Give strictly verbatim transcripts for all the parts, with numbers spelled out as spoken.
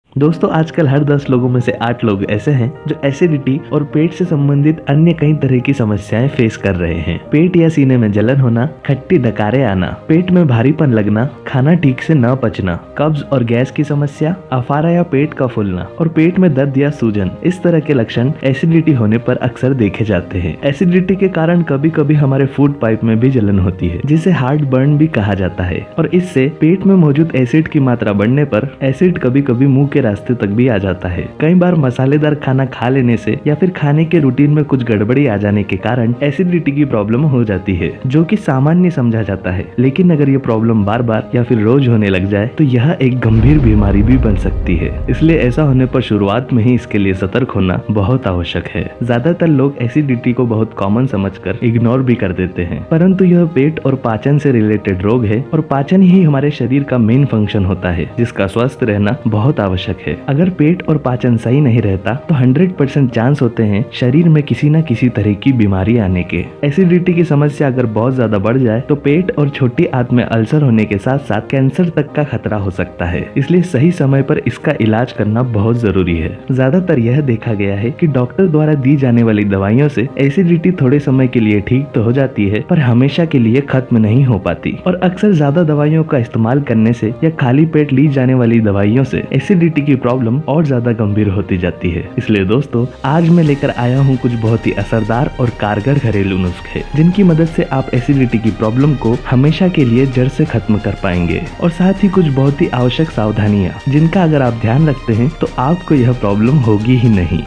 दोस्तों आजकल हर दस लोगों में से आठ लोग ऐसे हैं जो एसिडिटी और पेट से संबंधित अन्य कई तरह की समस्याएं फेस कर रहे हैं। पेट या सीने में जलन होना, खट्टी डकारें आना, पेट में भारीपन लगना, खाना ठीक से न पचना, कब्ज और गैस की समस्या, अफारा या पेट का फूलना और पेट में दर्द या सूजन, इस तरह के लक्षण एसिडिटी होने पर अक्सर देखे जाते हैं। एसिडिटी के कारण कभी कभी हमारे फूड पाइप में भी जलन होती है, जिसे हार्ट बर्न भी कहा जाता है, और इससे पेट में मौजूद एसिड की मात्रा बढ़ने पर एसिड कभी कभी मुंह के रास्ते तक भी आ जाता है। कई बार मसालेदार खाना खा लेने से या फिर खाने के रूटीन में कुछ गड़बड़ी आ जाने के कारण एसिडिटी की प्रॉब्लम हो जाती है, जो कि सामान्य समझा जाता है। लेकिन अगर ये प्रॉब्लम बार बार या फिर रोज होने लग जाए तो यह एक गंभीर बीमारी भी बन सकती है। इसलिए ऐसा होने पर शुरुआत में ही इसके लिए सतर्क होना बहुत आवश्यक है। ज्यादातर लोग एसिडिटी को बहुत कॉमन समझकर इग्नोर भी कर देते हैं, परंतु यह पेट और पाचन से रिलेटेड रोग है और पाचन ही हमारे शरीर का मेन फंक्शन होता है, जिसका स्वस्थ रहना बहुत आवश्यक है। अगर पेट और पाचन सही नहीं रहता तो हंड्रेड परसेंट चांस होते हैं शरीर में किसी न किसी तरह की बीमारी आने के। एसिडिटी की समस्या अगर बहुत ज्यादा बढ़ जाए तो पेट और छोटी आंत में अल्सर होने के साथ साथ कैंसर तक का खतरा हो सकता है। इसलिए सही समय पर इसका इलाज करना बहुत जरूरी है। ज्यादातर यह देखा गया है कि डॉक्टर द्वारा दी जाने वाली दवाइयों से एसिडिटी थोड़े समय के लिए ठीक तो हो जाती है, पर हमेशा के लिए खत्म नहीं हो पाती। और अक्सर ज्यादा दवाइयों का इस्तेमाल करने से या खाली पेट ली जाने वाली दवाइयों से एसिडिटी की प्रॉब्लम और ज्यादा गंभीर होती जाती है। इसलिए दोस्तों आज मैं लेकर आया हूँ कुछ बहुत ही असरदार और कारगर घरेलू नुस्खे, जिनकी मदद से आप एसिडिटी की प्रॉब्लम को हमेशा के लिए जड़ से खत्म कर पाएंगे। और साथ ही कुछ बहुत ही आवश्यक सावधानियाँ, जिनका अगर आप ध्यान रखते हैं तो आपको यह प्रॉब्लम होगी ही नहीं।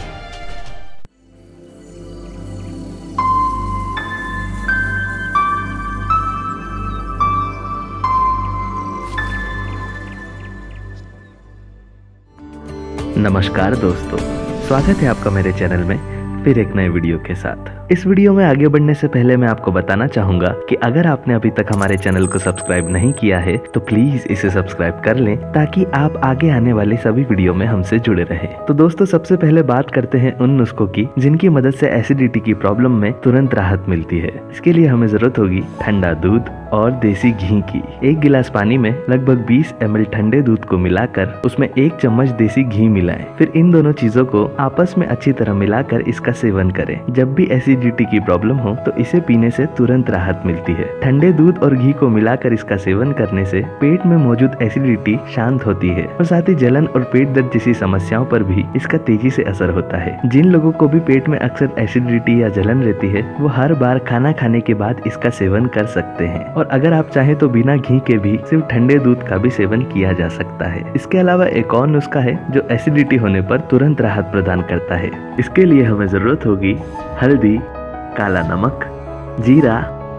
नमस्कार दोस्तों, स्वागत है आपका मेरे चैनल में फिर एक नए वीडियो के साथ। इस वीडियो में आगे बढ़ने से पहले मैं आपको बताना चाहूंगा कि अगर आपने अभी तक हमारे चैनल को सब्सक्राइब नहीं किया है तो प्लीज इसे सब्सक्राइब कर लें, ताकि आप आगे आने वाले सभी वीडियो में हमसे जुड़े रहें। तो दोस्तों सबसे पहले बात करते हैं उन नुस्खों की जिनकी मदद से एसिडिटी की प्रॉब्लम में तुरंत राहत मिलती है। इसके लिए हमें जरूरत होगी ठंडा दूध और देसी घी की। एक गिलास पानी में लगभग बीस एम एल ठंडे दूध को मिलाकर उसमें एक चम्मच देसी घी मिलाएं। फिर इन दोनों चीजों को आपस में अच्छी तरह मिलाकर इसका सेवन करें। जब भी एसिडिटी की प्रॉब्लम हो तो इसे पीने से तुरंत राहत मिलती है। ठंडे दूध और घी को मिलाकर इसका सेवन करने से पेट में मौजूद एसिडिटी शांत होती है और साथ ही जलन और पेट दर्द जैसी समस्याओं पर भी इसका तेजी से असर होता है। जिन लोगों को भी पेट में अक्सर एसिडिटी या जलन रहती है वो हर बार खाना खाने के बाद इसका सेवन कर सकते हैं। और अगर आप चाहें तो बिना घी के भी सिर्फ ठंडे दूध का भी सेवन किया जा सकता है। इसके अलावा एक और नुस्खा है जो एसिडिटी होने पर तुरंत राहत प्रदान करता है। इसके लिए हमें जरूरत होगी हल्दी, काला नमक, जीरा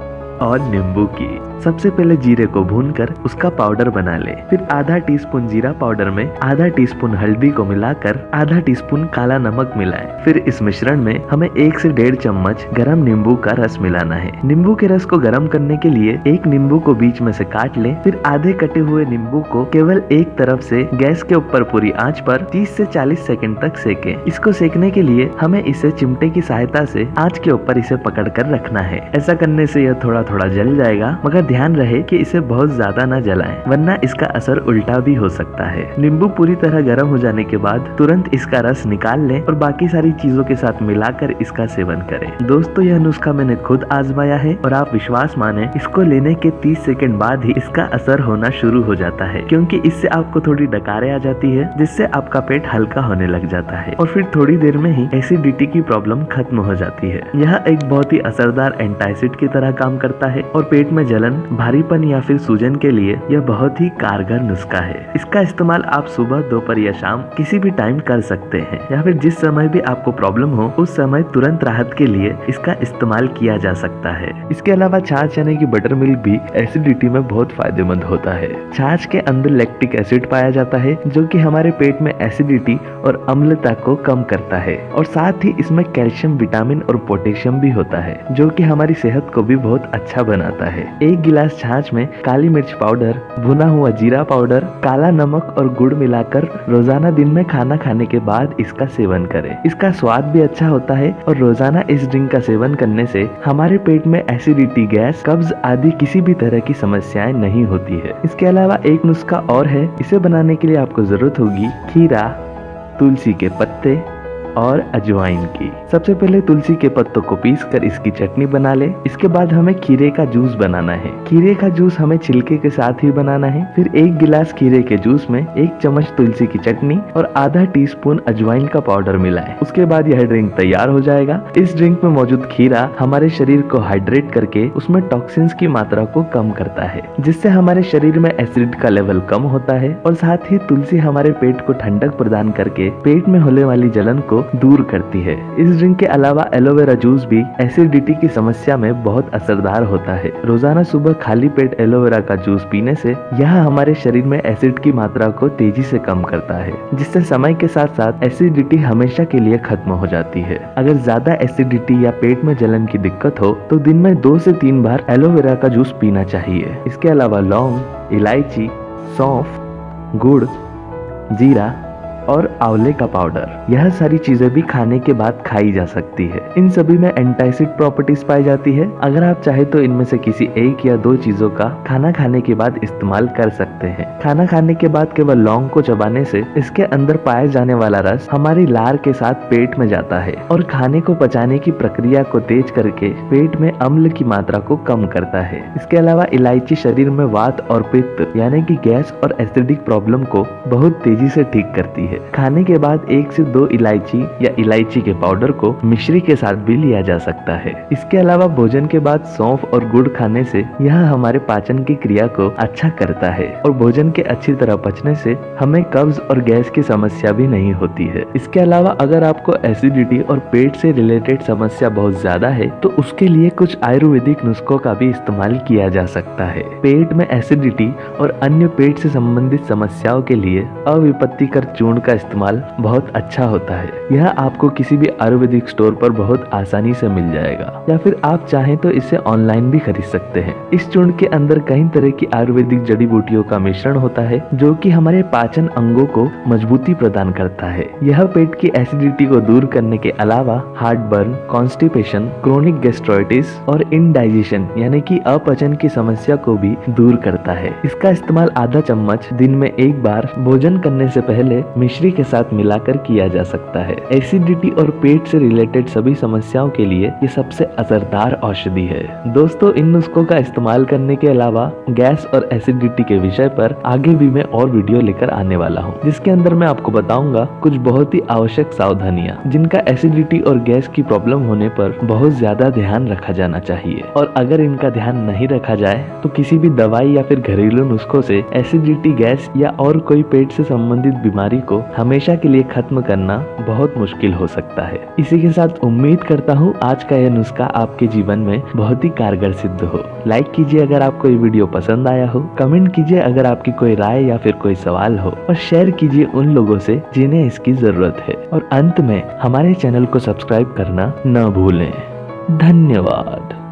और नींबू की। सबसे पहले जीरे को भूनकर उसका पाउडर बना ले। फिर आधा टीस्पून जीरा पाउडर में आधा टीस्पून हल्दी को मिलाकर आधा टीस्पून काला नमक मिलाएं। फिर इस मिश्रण में हमें एक से डेढ़ चम्मच गरम नींबू का रस मिलाना है। नींबू के रस को गरम करने के लिए एक नींबू को बीच में से काट लें। फिर आधे कटे हुए नींबू को केवल एक तरफ से गैस के ऊपर पूरी आंच पर तीस से चालीस सेकंड तक सेकें। इसको सेकने के लिए हमें इसे चिमटे की सहायता से आंच के ऊपर इसे पकड़ कर रखना है। ऐसा करने से यह थोड़ा थोड़ा जल जाएगा, मगर ध्यान रहे कि इसे बहुत ज्यादा न जलाएं, वरना इसका असर उल्टा भी हो सकता है। नींबू पूरी तरह गर्म हो जाने के बाद तुरंत इसका रस निकाल लें और बाकी सारी चीजों के साथ मिलाकर इसका सेवन करें। दोस्तों यह नुस्खा मैंने खुद आजमाया है और आप विश्वास माने इसको लेने के तीस सेकंड बाद ही इसका असर होना शुरू हो जाता है, क्योंकि इससे आपको थोड़ी डकारें आ जाती है, जिससे आपका पेट हल्का होने लग जाता है और फिर थोड़ी देर में ही एसिडिटी की प्रॉब्लम खत्म हो जाती है। यह एक बहुत ही असरदार एंटासिड की तरह काम करता है और पेट में जलन, भारीपन या फिर सूजन के लिए यह बहुत ही कारगर नुस्खा है। इसका इस्तेमाल आप सुबह, दोपहर या शाम किसी भी टाइम कर सकते हैं, या फिर जिस समय भी आपको प्रॉब्लम हो उस समय तुरंत राहत के लिए इसका इस्तेमाल किया जा सकता है। इसके अलावा छाछ यानी कि बटर मिल्क भी एसिडिटी में बहुत फायदेमंद होता है। छाछ के अंदर लैक्टिक एसिड पाया जाता है जो कि हमारे पेट में एसिडिटी और अम्लता को कम करता है, और साथ ही इसमें कैल्शियम, विटामिन और पोटेशियम भी होता है जो कि हमारी सेहत को भी बहुत अच्छा बनाता है। एक गिलास छाछ में काली मिर्च पाउडर, भुना हुआ जीरा पाउडर, काला नमक और गुड़ मिलाकर रोजाना दिन में खाना खाने के बाद इसका सेवन करें। इसका स्वाद भी अच्छा होता है और रोजाना इस ड्रिंक का सेवन करने से हमारे पेट में एसिडिटी, गैस, कब्ज आदि किसी भी तरह की समस्याएं नहीं होती है। इसके अलावा एक नुस्खा और है। इसे बनाने के लिए आपको जरूरत होगी खीरा, तुलसी के पत्ते और अजवाइन की। सबसे पहले तुलसी के पत्तों को पीसकर इसकी चटनी बना ले। इसके बाद हमें खीरे का जूस बनाना है। खीरे का जूस हमें छिलके के साथ ही बनाना है। फिर एक गिलास खीरे के जूस में एक चम्मच तुलसी की चटनी और आधा टीस्पून अजवाइन का पाउडर मिलाएं। उसके बाद यह ड्रिंक तैयार हो जाएगा। इस ड्रिंक में मौजूद खीरा हमारे शरीर को हाइड्रेट करके उसमें टॉक्सिन्स की मात्रा को कम करता है, जिससे हमारे शरीर में एसिड का लेवल कम होता है। और साथ ही तुलसी हमारे पेट को ठंडक प्रदान करके पेट में होने वाली जलन को दूर करती है। इस ड्रिंक के अलावा एलोवेरा जूस भी एसिडिटी की समस्या में बहुत असरदार होता है। रोजाना सुबह खाली पेट एलोवेरा का जूस पीने से यह हमारे शरीर में एसिड की मात्रा को तेजी से कम करता है, जिससे समय के साथ साथ एसिडिटी हमेशा के लिए खत्म हो जाती है। अगर ज्यादा एसिडिटी या पेट में जलन की दिक्कत हो तो दिन में दो से तीन बार एलोवेरा का जूस पीना चाहिए। इसके अलावा लौंग, इलायची, सौंफ, गुड़, जीरा और आंवले का पाउडर, यह सारी चीजें भी खाने के बाद खाई जा सकती है। इन सभी में एंटासिड प्रॉपर्टीज पाई जाती है। अगर आप चाहे तो इनमें से किसी एक या दो चीजों का खाना खाने के बाद इस्तेमाल कर सकते हैं। खाना खाने के बाद केवल लौंग को चबाने से इसके अंदर पाया जाने वाला रस हमारी लार के साथ पेट में जाता है और खाने को पचाने की प्रक्रिया को तेज करके पेट में अम्ल की मात्रा को कम करता है। इसके अलावा इलायची शरीर में वात और पित्त यानी कि गैस और एसिडिक प्रॉब्लम को बहुत तेजी से ठीक करती है। खाने के बाद एक से दो इलायची या इलायची के पाउडर को मिश्री के साथ भी लिया जा सकता है। इसके अलावा भोजन के बाद सौंफ और गुड़ खाने से यह हमारे पाचन की क्रिया को अच्छा करता है और भोजन के अच्छी तरह पचने से हमें कब्ज और गैस की समस्या भी नहीं होती है। इसके अलावा अगर आपको एसिडिटी और पेट से रिलेटेड समस्या बहुत ज्यादा है तो उसके लिए कुछ आयुर्वेदिक नुस्खों का भी इस्तेमाल किया जा सकता है। पेट में एसिडिटी और अन्य पेट से संबंधित समस्याओं के लिए अविपत्तिकर चूर्ण का इस्तेमाल बहुत अच्छा होता है। यह आपको किसी भी आयुर्वेदिक स्टोर पर बहुत आसानी से मिल जाएगा या फिर आप चाहें तो इसे ऑनलाइन भी खरीद सकते हैं। इस चूर्ण के अंदर कई तरह की आयुर्वेदिक जड़ी बूटियों का मिश्रण होता है जो कि हमारे पाचन अंगों को मजबूती प्रदान करता है। यह पेट की एसिडिटी को दूर करने के अलावा heartburn, constipation, chronic gastritis और इंडाइजेशन यानी कि अपचन की समस्या को भी दूर करता है। इसका इस्तेमाल आधा चम्मच दिन में एक बार भोजन करने से पहले मिश्री के साथ मिलाकर किया जा सकता है। एसिडिटी और पेट से रिलेटेड सभी समस्याओं के लिए ये सबसे असरदार औषधि है। दोस्तों, इन नुस्खों का इस्तेमाल करने के अलावा गैस और एसिडिटी के विषय पर आगे भी मैं और वीडियो लेकर आने वाला हूँ, जिसके अंदर मैं आपको बताऊंगा कुछ बहुत ही आवश्यक सावधानियाँ जिनका एसिडिटी और गैस की प्रॉब्लम होने पर बहुत ज्यादा ध्यान रखा जाना चाहिए। और अगर इनका ध्यान नहीं रखा जाए तो किसी भी दवाई या फिर घरेलू नुस्खों से एसिडिटी, गैस या और कोई पेट से संबंधित बीमारी को हमेशा के लिए खत्म करना बहुत मुश्किल हो सकता है। इसी के साथ उम्मीद करता हूँ आज का यह नुस्खा आपके जीवन में बहुत ही कारगर सिद्ध हो। लाइक कीजिए अगर आपको ये वीडियो पसंद आया हो, कमेंट कीजिए अगर आपकी कोई राय या फिर कोई सवाल हो और शेयर कीजिए उन लोगों से जिन्हें इसकी जरूरत है। और अंत में हमारे चैनल को सब्सक्राइब करना न भूलें। धन्यवाद।